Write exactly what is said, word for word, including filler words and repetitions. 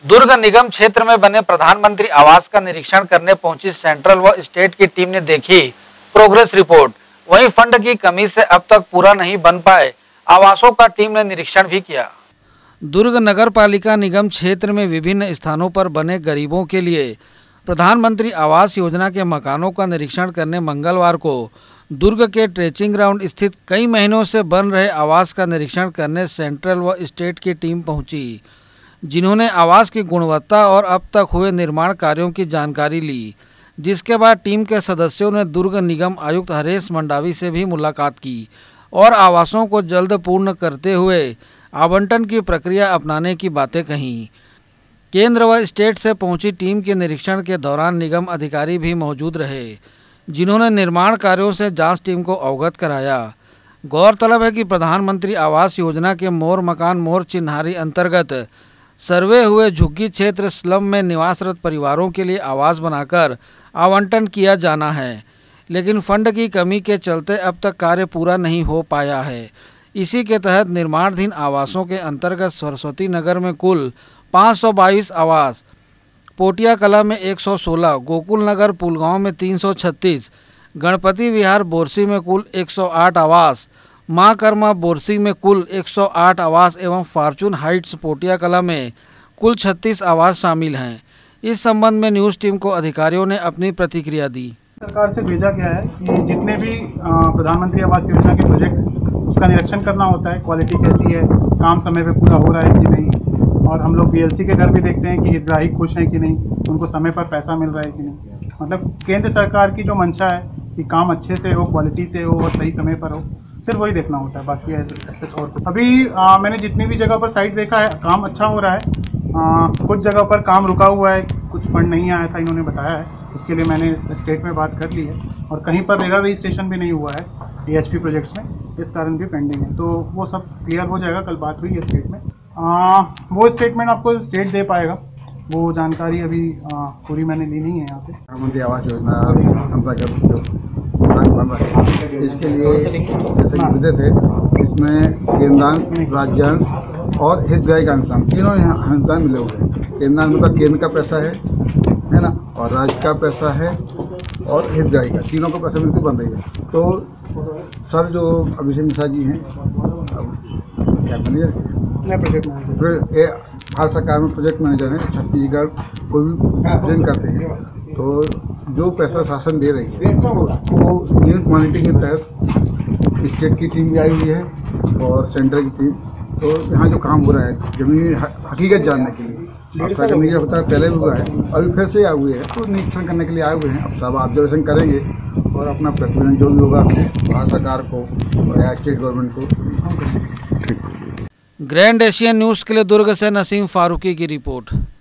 दुर्ग निगम क्षेत्र में बने प्रधानमंत्री आवास का निरीक्षण करने पहुंची सेंट्रल व स्टेट की टीम ने देखी प्रोग्रेस रिपोर्ट। वहीं फंड की कमी से अब तक पूरा नहीं बन पाए आवासों का टीम ने निरीक्षण भी किया। दुर्ग नगर पालिका निगम क्षेत्र में विभिन्न स्थानों पर बने गरीबों के लिए प्रधानमंत्री आवास योजना के मकानों का निरीक्षण करने मंगलवार को दुर्ग के ट्रेचिंग ग्राउंड स्थित कई महीनों से बन रहे आवास का निरीक्षण करने सेंट्रल व स्टेट की टीम पहुंची, जिन्होंने आवास की गुणवत्ता और अब तक हुए निर्माण कार्यों की जानकारी ली। जिसके बाद टीम के सदस्यों ने दुर्ग निगम आयुक्त हरेश मंडावी से भी मुलाकात की और आवासों को जल्द पूर्ण करते हुए आवंटन की प्रक्रिया अपनाने की बातें कहीं। केंद्र व स्टेट से पहुंची टीम के निरीक्षण के दौरान निगम अधिकारी भी मौजूद रहे, जिन्होंने निर्माण कार्यों से जांच टीम को अवगत कराया। गौरतलब है कि प्रधानमंत्री आवास योजना के मोर मकान मोर चिन्हारी अंतर्गत सर्वे हुए झुग्गी क्षेत्र स्लम में निवासरत परिवारों के लिए आवास बनाकर आवंटन किया जाना है, लेकिन फंड की कमी के चलते अब तक कार्य पूरा नहीं हो पाया है। इसी के तहत निर्माणाधीन आवासों के अंतर्गत सरस्वती नगर में कुल पाँच सौ बाईस आवास, पोटिया कला में एक सौ सोलह, गोकुल नगर पुलगांव में तीन सौ छत्तीस, गणपति विहार बोरसी में कुल एक सौ आठ आवास, माँ कर्मा बोरसी में कुल एक सौ आठ आवास एवं फॉर्चून हाइट्स पोटिया कला में कुल छत्तीस आवास शामिल हैं। इस संबंध में न्यूज़ टीम को अधिकारियों ने अपनी प्रतिक्रिया दी। सरकार से भेजा गया है कि जितने भी प्रधानमंत्री आवास योजना के प्रोजेक्ट उसका निरीक्षण करना होता है, क्वालिटी कैसी है, काम समय पे पूरा हो रहा है कि नहीं, और हम लोग बीएलसी के घर भी देखते हैं कि हितग्राही खुश हैं कि नहीं, उनको समय पर पैसा मिल रहा है कि नहीं। मतलब केंद्र सरकार की जो मंशा है कि काम अच्छे से हो, क्वालिटी से हो और सही समय पर हो, सिर्फ वही देखना होता है। बाकी ऐसे और अभी आ, मैंने जितनी भी जगह पर साइट देखा है काम अच्छा हो रहा है। आ, कुछ जगह पर काम रुका हुआ है, कुछ फंड नहीं आया था इन्होंने बताया है, उसके लिए मैंने स्टेट में बात कर ली है, और कहीं पर रेरा रजिस्ट्रेशन भी नहीं हुआ है डीएचपी प्रोजेक्ट्स में, इस कारण भी पेंडिंग है। तो वो सब क्लियर हो जाएगा, कल बात हुई है स्टेट में। आ, वो स्टेटमेंट आपको स्टेट दे पाएगा, वो जानकारी अभी आ, पूरी मैंने ली नहीं है यहाँ पे। प्रधानमंत्री आवास योजना अंतर्गत बन रहा है, इसके लिए जैसे कि विधेयक है, इसमें केंद्रांश, राज्यांश और हितग्राही का अनुदान तीनों अनुदान मिले हुए हैं। केंद्रांश मतलब केंद्र का पैसा है है ना, और राज्य का पैसा है और हितग्राही का, तीनों का पैसा मिलकर बन रही है। तो सर जो अभिषेक मिश्रा जी हैं, क्या मैनेजर प्रोजेक्ट मैनेजर भारत सरकार में प्रोजेक्ट मैनेजर हैं, छत्तीसगढ़ कोई भी प्रेजेंट करते हैं, तो जो पैसा शासन दे रही है उसको न्यूज मॉनिटरिंग के तहत स्टेट की टीम भी आई हुई है और सेंट्रल की टीम। तो यहाँ जो काम हो रहा है जमीनी हकीकत जानने के लिए, अफसर करने के होता है, पहले भी हुआ है, अभी फिर से आए हुए हैं, तो निरीक्षण करने के लिए आए हुए हैं। अब सब ऑब्जर्वेशन करेंगे और अपना प्रतिवेदन जो भी होगा भारत सरकार को या स्टेट गवर्नमेंट को। ग्रैंड एशियन न्यूज़ के लिए दुर्ग से नसीम फारूकी की रिपोर्ट।